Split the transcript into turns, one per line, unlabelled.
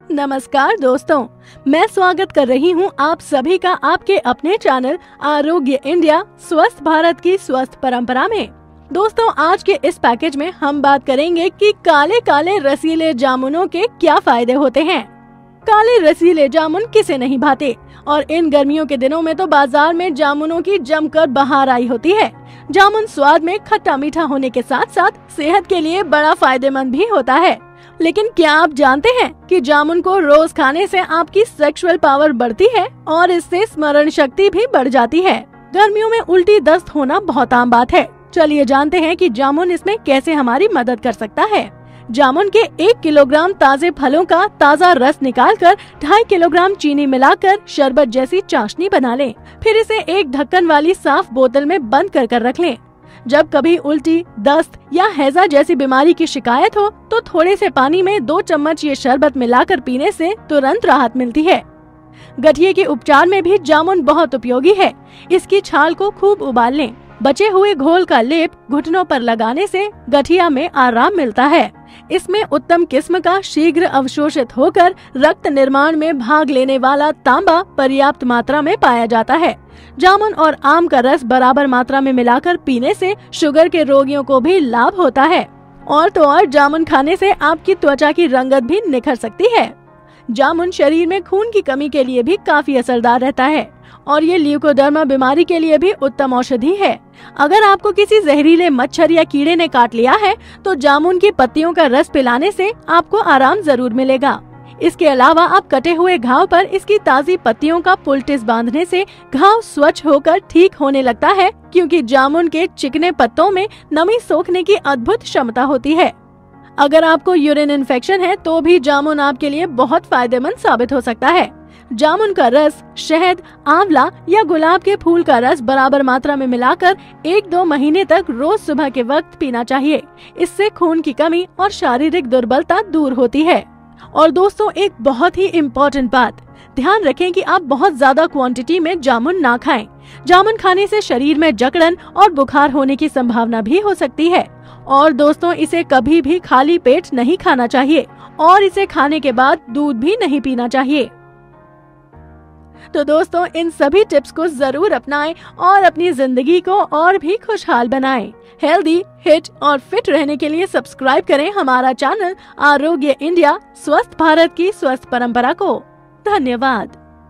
नमस्कार दोस्तों, मैं स्वागत कर रही हूं आप सभी का आपके अपने चैनल आरोग्य इंडिया स्वस्थ भारत की स्वस्थ परंपरा में। दोस्तों, आज के इस पैकेज में हम बात करेंगे कि काले काले रसीले जामुनों के क्या फायदे होते हैं। काले रसीले जामुन किसे नहीं भाते और इन गर्मियों के दिनों में तो बाजार में जामुनों की जमकर बहार आई होती है। जामुन स्वाद में खट्टा मीठा होने के साथ साथ सेहत के लिए बड़ा फायदेमंद भी होता है। लेकिन क्या आप जानते हैं कि जामुन को रोज खाने से आपकी सेक्सुअल पावर बढ़ती है और इससे स्मरण शक्ति भी बढ़ जाती है। गर्मियों में उल्टी दस्त होना बहुत आम बात है। चलिए जानते हैं कि जामुन इसमें कैसे हमारी मदद कर सकता है। जामुन के 1 किलोग्राम ताजे फलों का ताज़ा रस निकालकर 2.5 किलोग्राम चीनी मिलाकर शरबत जैसी चाशनी बना लें। फिर इसे एक ढक्कन वाली साफ बोतल में बंद कर रख लें। जब कभी उल्टी, दस्त या हैजा जैसी बीमारी की शिकायत हो तो थोड़े से पानी में 2 चम्मच ये शरबत मिलाकर पीने से तुरंत राहत मिलती है। गठिए के उपचार में भी जामुन बहुत उपयोगी है। इसकी छाल को खूब उबाल लें। बचे हुए घोल का लेप घुटनों पर लगाने से गठिया में आराम मिलता है। इसमें उत्तम किस्म का शीघ्र अवशोषित होकर रक्त निर्माण में भाग लेने वाला तांबा पर्याप्त मात्रा में पाया जाता है। जामुन और आम का रस बराबर मात्रा में मिलाकर पीने से शुगर के रोगियों को भी लाभ होता है। और तो और जामुन खाने से आपकी त्वचा की रंगत भी निखर सकती है। जामुन शरीर में खून की कमी के लिए भी काफी असरदार रहता है और ये ल्यूकोडर्मा बीमारी के लिए भी उत्तम औषधि है। अगर आपको किसी जहरीले मच्छर या कीड़े ने काट लिया है तो जामुन की पत्तियों का रस पिलाने से आपको आराम जरूर मिलेगा। इसके अलावा आप कटे हुए घाव पर इसकी ताज़ी पत्तियों का पुलटिस बांधने से घाव स्वच्छ होकर ठीक होने लगता है, क्योंकि जामुन के चिकने पत्तों में नमी सोखने की अद्भुत क्षमता होती है। अगर आपको यूरिन इन्फेक्शन है तो भी जामुन आपके लिए बहुत फायदेमंद साबित हो सकता है। जामुन का रस शहद, आंवला या गुलाब के फूल का रस बराबर मात्रा में मिलाकर 1-2 महीने तक रोज सुबह के वक्त पीना चाहिए। इससे खून की कमी और शारीरिक दुर्बलता दूर होती है। और दोस्तों, एक बहुत ही इम्पोर्टेंट बात, ध्यान रखें कि आप बहुत ज्यादा क्वांटिटी में जामुन ना खाएं। जामुन खाने से शरीर में जकड़न और बुखार होने की संभावना भी हो सकती है। और दोस्तों, इसे कभी भी खाली पेट नहीं खाना चाहिए और इसे खाने के बाद दूध भी नहीं पीना चाहिए। तो दोस्तों, इन सभी टिप्स को जरूर अपनाएं और अपनी जिंदगी को और भी खुशहाल बनाएं। हेल्दी, हिट और फिट रहने के लिए सब्सक्राइब करें हमारा चैनल आरोग्य इंडिया स्वस्थ भारत की स्वस्थ परंपरा को। धन्यवाद।